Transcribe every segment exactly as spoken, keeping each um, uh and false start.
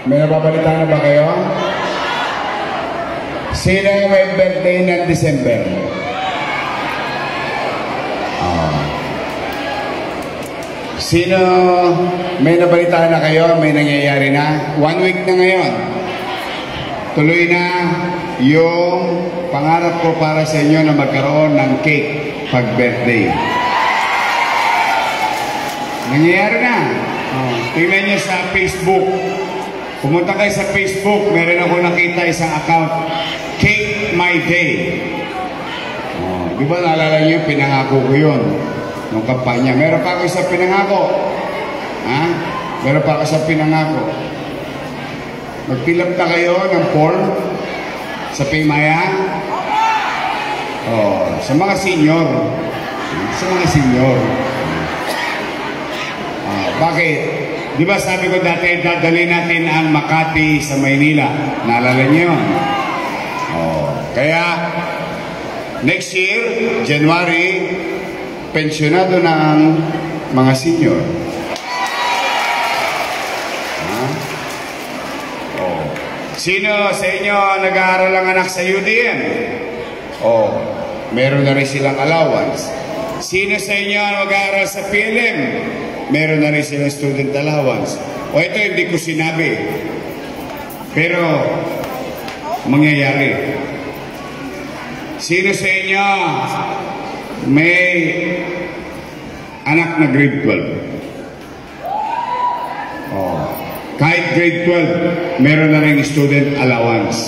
May nababalita na ba kayo? Sino may birthday ng December? Oh. Sino may nabalita na kayo? May nangyayari na? One week na ngayon. Tuloy na yung pangarap ko para sa inyo na magkaroon ng cake pag birthday. Nangyayari na. Oh, tingnan niyo sa Facebook. Pumunta kayo sa Facebook, meron ako nakita isang account, Cake My Day. Oh, di ba naalala niyo, pinangako ko yun nung kampanya. Meron pa ako isang pinangako. Ha? Meron pa ako isang pinangako. Mag-fill up na kayo ng form sa Paymaya. Oh, sa mga senior. Sa mga senior. Oh, bakit? Di ba sabi ko dati, dadali natin ang Makati sa Maynila. Naalala niyo yun? Oh, kaya, next year, January, pensyonado na ang mga senior. Huh? Oh. Sino sa inyo nag-aaral ang anak sa U D M? Oh, meron na rin silang allowance. Sino sa inyo nag-aaral sa P L M? Meron na rin silang student allowance. O ito hindi ko sinabi. Pero, mangyayari. Sino sa inyo may anak na grade twelve? Oh. Kahit grade twelve, meron na rin student allowance.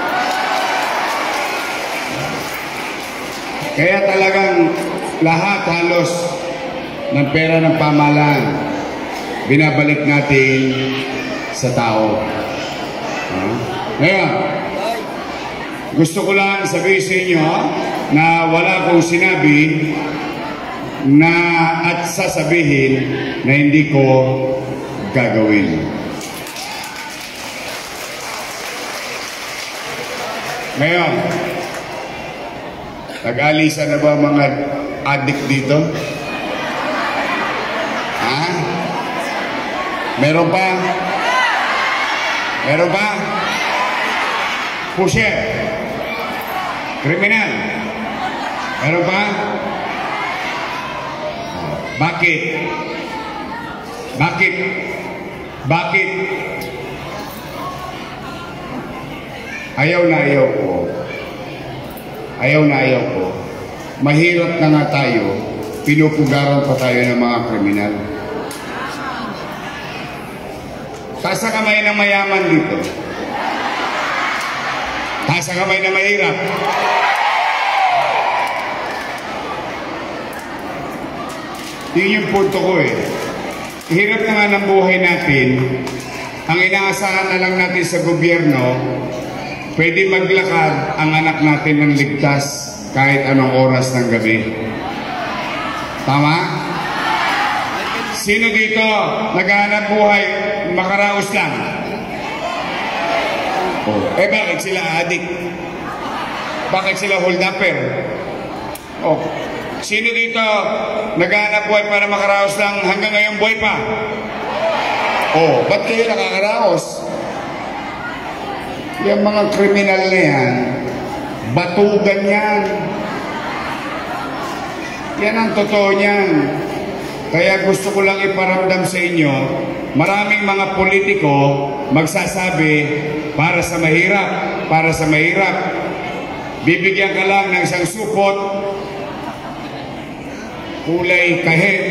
Kaya talagang lahat halos ng pera ng pamahalaan, binabalik natin sa tao. Huh? Ngayon, gusto ko lang sabihin sa inyo na wala akong sinabi na at sasabihin na hindi ko gagawin. Ngayon, nag-alisa na ba mga adik dito? Ha? Meron pa? Meron pa? Pusher? Kriminal? Meron pa? Bakit? Bakit? Bakit? Ayaw na ayaw ko. Ayaw na ayaw ko. Mahirap na nga tayo, pinupugaran pa tayo ng mga kriminal. Taas ang kamay ng mayaman dito. Taas ang kamay ng mahirap. Yun yung punto ko eh. Hirap na nga ng buhay natin. Ang inaasahan na lang natin sa gobyerno, pwede maglakad ang anak natin ng ligtas kahit anong oras ng gabi. Tama? Sino dito naghahanap buhay makaraos lang? Oh. Eh bakit sila adik? Bakit sila hold-upper? Oh. Sino dito naghahanap buhay para makaraos lang hanggang ngayon buhay pa? Oh, ba't kayo nakakaraos? Yung mga kriminal na yan, batugan yan. Yan ang totoo niyan. Kaya gusto ko lang iparamdam sa inyo, maraming mga politiko magsasabi para sa mahirap, para sa mahirap. Bibigyan ka lang ng isang supot, kulay kahit,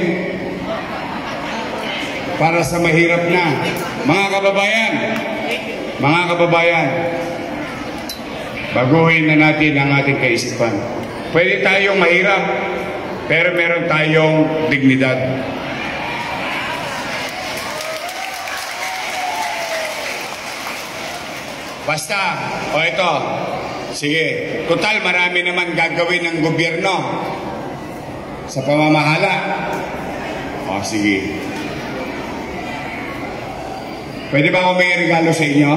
para sa mahirap na. Mga kababayan, mga kababayan, baguhin na natin ang ating kaisipan. Pwede tayong mahirap, pero meron tayong dignidad. Basta, o ito, sige, total marami naman gagawin ng gobyerno sa pamamahala. O sige. Pwede ba ako may regalo sa inyo?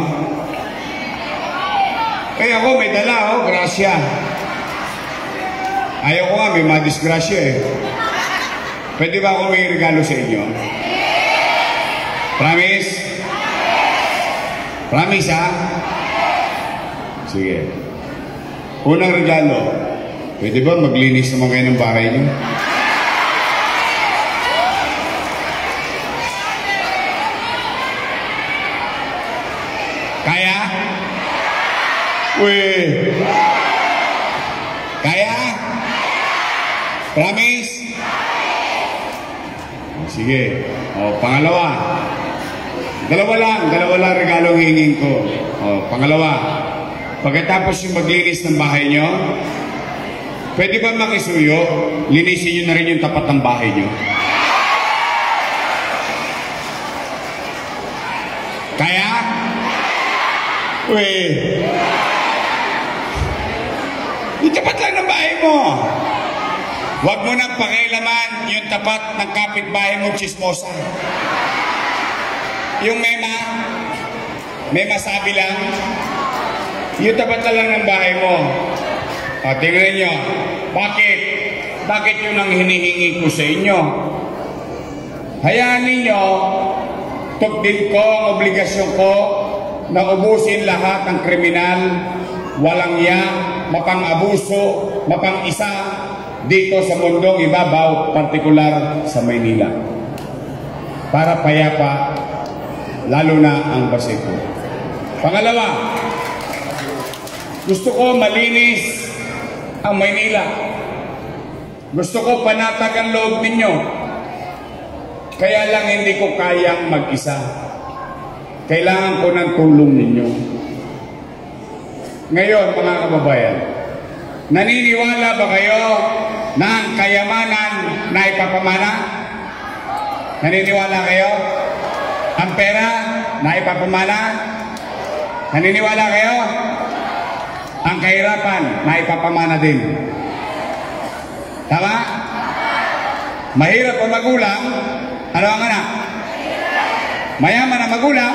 Kaya ako may dala, oh, grasya. Ayaw ko nga, may madisgrasya eh. Pwede ba ako may regalo sa inyo? Promise? Promise, ha? Sige. Unang regalo, pwede ba maglinis naman kayo ng bahay niyo? Kaya? Uy! Kaya? Promise? Sige. O, pangalawa. Dalawa lang. Dalawa lang regalong hingin ko. O, pangalawa. Pagkatapos yung maglinis ng bahay nyo, pwede ba makisuyo? Linisin nyo na rin yung tapat ng bahay nyo. Kaya? Uy! Yung tapat lang ng bahay mo. Huwag mo nang pakialaman yung tapat ng kapitbahay mo, chismosa. Yung mema, may masabi lang, yung tapat na lang ng bahay mo. O, tingnan nyo, bakit? Bakit yun ang hinihingi ko sa inyo? Hayaan ninyo, tukdin ko ang obligasyon ko na ubusin lahat ng kriminal, walang ya, mapang-abuso, mapang-isa dito sa mundong ibabaw, partikular sa Maynila. Para payapa, lalo na ang Baseco. Pangalawa, gusto ko malinis ang Maynila. Gusto ko panatag ang loob ninyo. Kaya lang hindi ko kayang mag-isa. Kailangan ko ng tulong ninyo. Ngayon, mga kababayan, naniniwala ba kayo na ang kayamanan na ipapamana? Naniniwala kayo? Ang pera na ipapamana? Naniniwala kayo? Ang kahirapan na ipapamana din. Tama? Mahirap ang magulang. Ano ang anak? Mayaman ang magulang.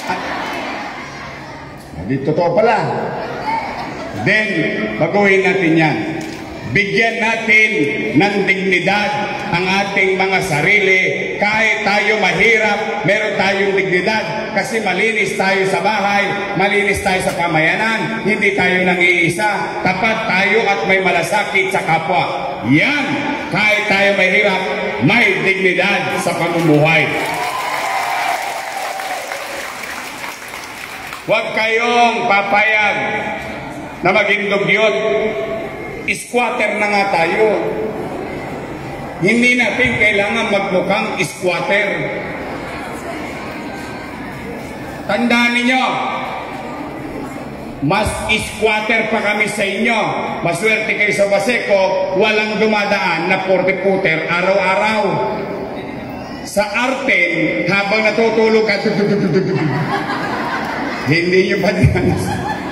Hindi totoo pala. Then, baguhin natin yan. Bigyan natin ng dignidad ang ating mga sarili. Kahit tayo mahirap, meron tayong dignidad. Kasi malinis tayo sa bahay, malinis tayo sa pamayanan, hindi tayo nang-iisa. Tapat tayo at may malasakit sa kapwa. Yan, kahit tayo mahirap, may dignidad sa pamumuhay. Huwag kayong papayag na maging dugyot. Squatter na nga tayo. Hindi natin kailangan magmukhang squatter. Tandaan ninyo, mas squatter pa kami sa inyo. Maswerte kayo sa Baseco, walang dumadaan na forty-footer araw-araw. Sa Arten, habang natutulog ka, hindi nyo pa dinanas.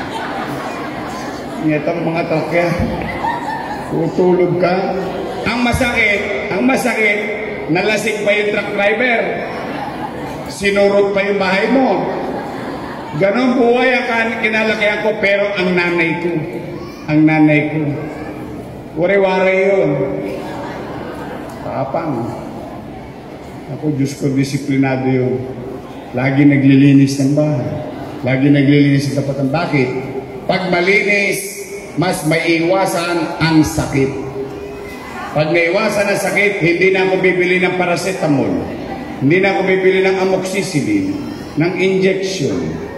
Itong mga tokya, tutulog ka. Ang masakit, ang masakit, nalasing pa yung truck driver. Sinurot pa yung bahay mo. Ganon buhay ang kinalakihan ko, pero ang nanay ko, ang nanay ko, wari-wari yun. Tapang. Ako, Diyos ko, disiplinado yun. Lagi naglilinis ng bahay. Lagi naglilinis ng tapatan. Bakit? Pag malinis, mas maiiwasan ang sakit. Pag naiwasan ang sakit, hindi na ako bibili ng paracetamol. Hindi na ako bibili ng amoxicillin, ng injection.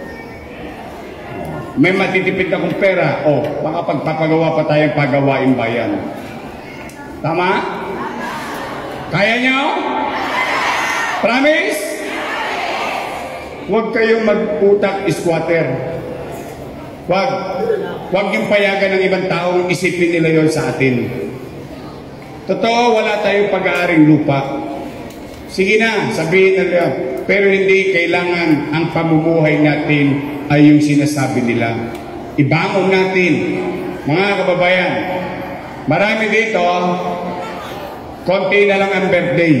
May matitipid akong pera, o, oh, makapagpapagawa pa tayong pagawain bayan. Tama? Kaya nyo? Promise? Huwag kayong mag-utak squatter. Huwag. Huwag yung payagan ng ibang taong isipin nila yon sa atin. Totoo, wala tayong pag-aaring lupa. Sige na, sabihin na nila. Pero hindi kailangan ang pamumuhay natin ay yung sinasabi nila. Ibangon natin. Mga kababayan, marami dito, konti na lang ang birthday.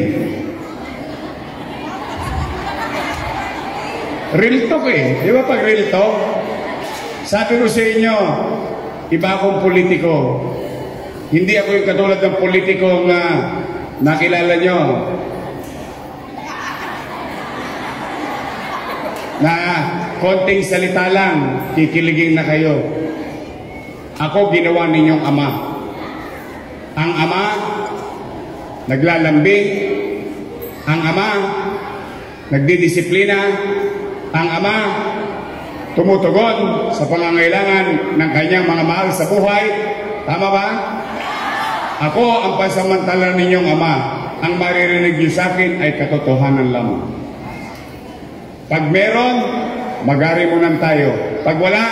Real talk eh. Di ba pag real talk? Sabi ko sa inyo, iba akong politiko. Hindi ako yung katulad ng politiko na nakilala nyo. Na konting salita lang, kikiligin na kayo. Ako ginawa ninyong ama. Ang ama, naglalambing. Ang ama, nagdidisiplina. Ang ama, tumutugon sa pangangailangan ng kanyang mga mahal sa buhay. Tama ba? Ako ang pansamantala ninyong ama. Ang maririnig niyo sa akin ay katotohanan lamang. Pag meron, magari-munan tayo. Pag wala,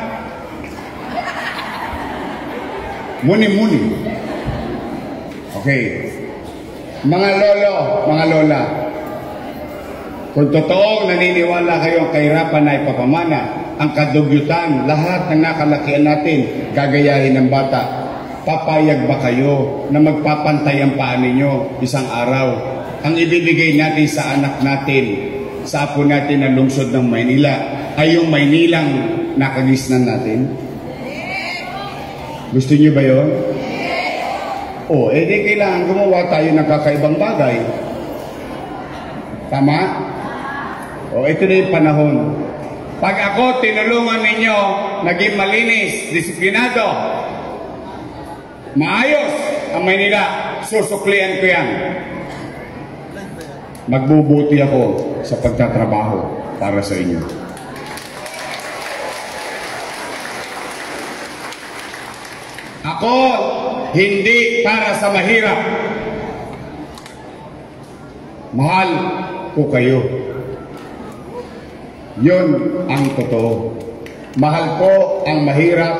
muni-muni. Okay. Mga lolo, mga lola, kung totoong naniniwala kayo ang kahirapan na ipapamana, ang kadugyutan, lahat ng nakalakian natin, gagayahin ng bata, papayag ba kayo na magpapantay ang paa ninyo isang araw? Ang ibibigay natin sa anak natin, sa apo natin na lungsod ng Maynila, ay yung Maynilang nakagisnan natin? Gusto niyo ba yun? O, eh di kailangan gumawa tayo ng kakaibang bagay. Tama? O, ito na yung panahon. Pag ako tinulungan ninyo, naging malinis, disiplinado, maayos ang Maynila, susuklian ko yan. Magbubuti ako sa pagtatrabaho para sa inyo. Ako, hindi para sa mahirap. Mahal ko kayo. Yun ang totoo. Mahal ko ang mahirap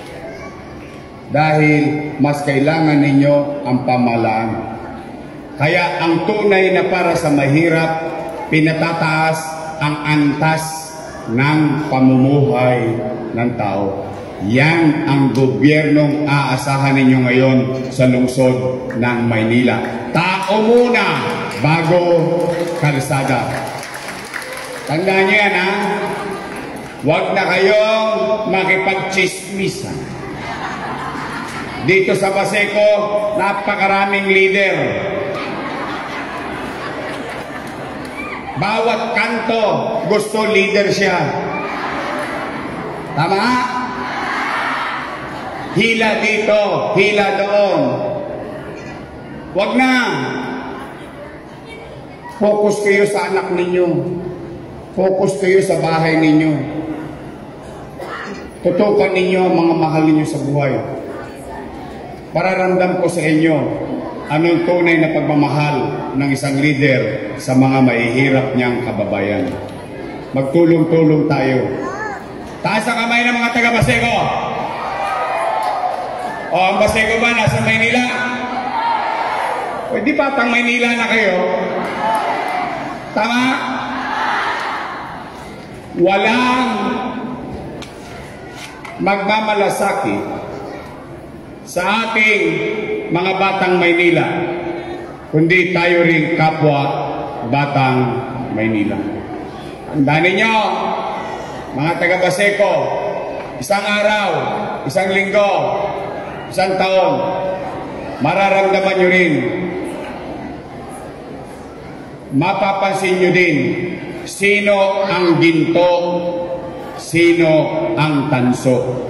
dahil mas kailangan ninyo ang pamahalaan. Kaya ang tunay na para sa mahirap, pinatataas ang antas ng pamumuhay ng tao. Yan ang gobyernong aasahan ninyo ngayon sa lungsod ng Maynila. Tao muna bago kalsada. Tandaan niyo yan, ha? Huwag na kayong makipagchismisan. Dito sa Baseco, napakaraming leader. Bawat kanto, gusto leader siya. Tama? Hila dito, hila doon. Huwag na. Focus kayo sa anak ninyo. Focus kayo sa bahay ninyo. Tutukan ninyo ang mga mahal ninyo sa buhay. Pararamdam ko sa inyo anong tunay na pagmamahal ng isang leader sa mga mahihirap niyang kababayan. Magtulong-tulong tayo. Taas ang kamay ng mga taga-Baseco. O, ang Baseco ba nasa Maynila? Pwede patang Maynila na kayo. Tama? Walang magmamalasakit sa ating mga batang Maynila, kundi tayo rin kapwa batang Maynila. Tandaan ninyo, mga taga-Baseco, isang araw, isang linggo, isang taon, mararamdaman nyo rin, mapapansin nyo din, sino ang ginto, sino ang tanso.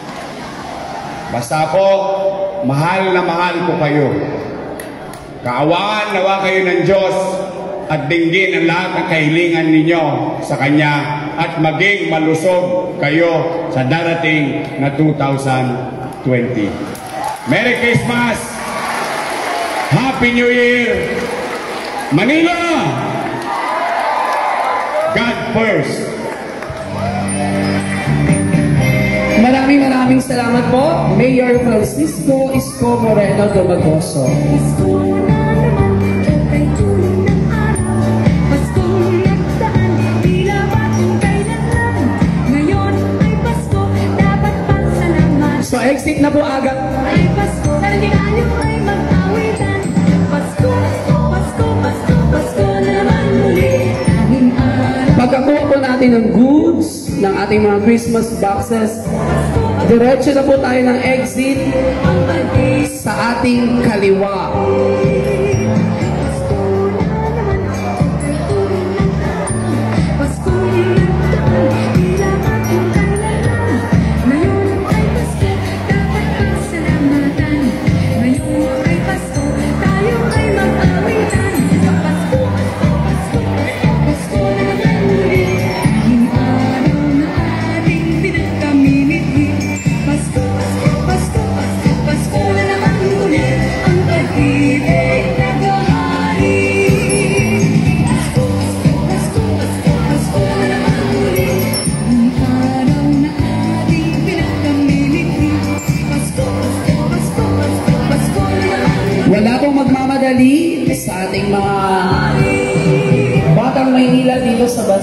Basta po, mahal na mahal ko kayo. Kaawaan nawa kayo ng Diyos at dinggin ang lahat ng kahilingan ninyo sa Kanya at maging malusog kayo sa darating na two thousand twenty. Merry Christmas! Happy New Year! Manila! God first! Maraming maraming salamat po, Mayor Francisco Isko Moreno Domagoso. So exit na po agad. Ay Pasko, sa regalo ay mag-awitan. Pasko, Pasko, Pasko, Pasko naman muli. Pagkakuha po natin ng goods ng ating mga Christmas boxes, diretso na po tayo ng exit sa ating kaliwa. Pasko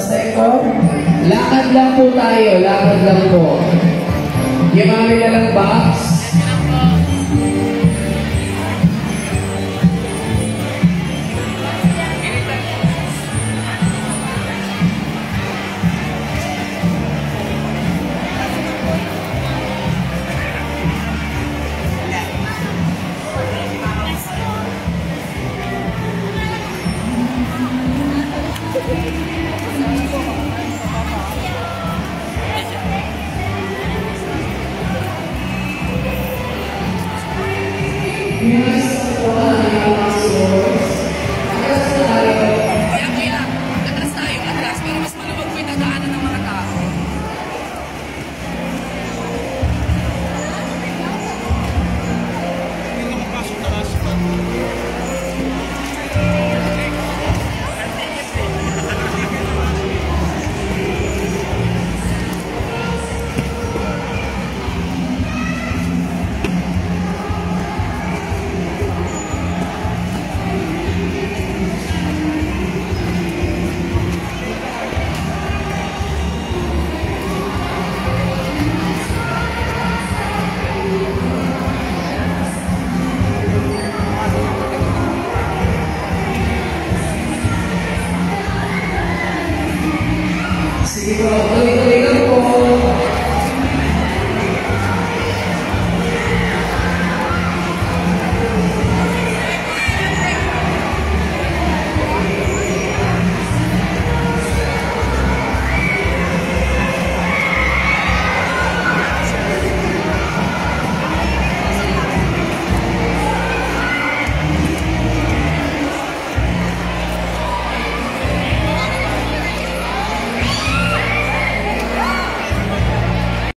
second. Lakad lang po tayo, lakad lang po. Yamami na lang box. Sige po.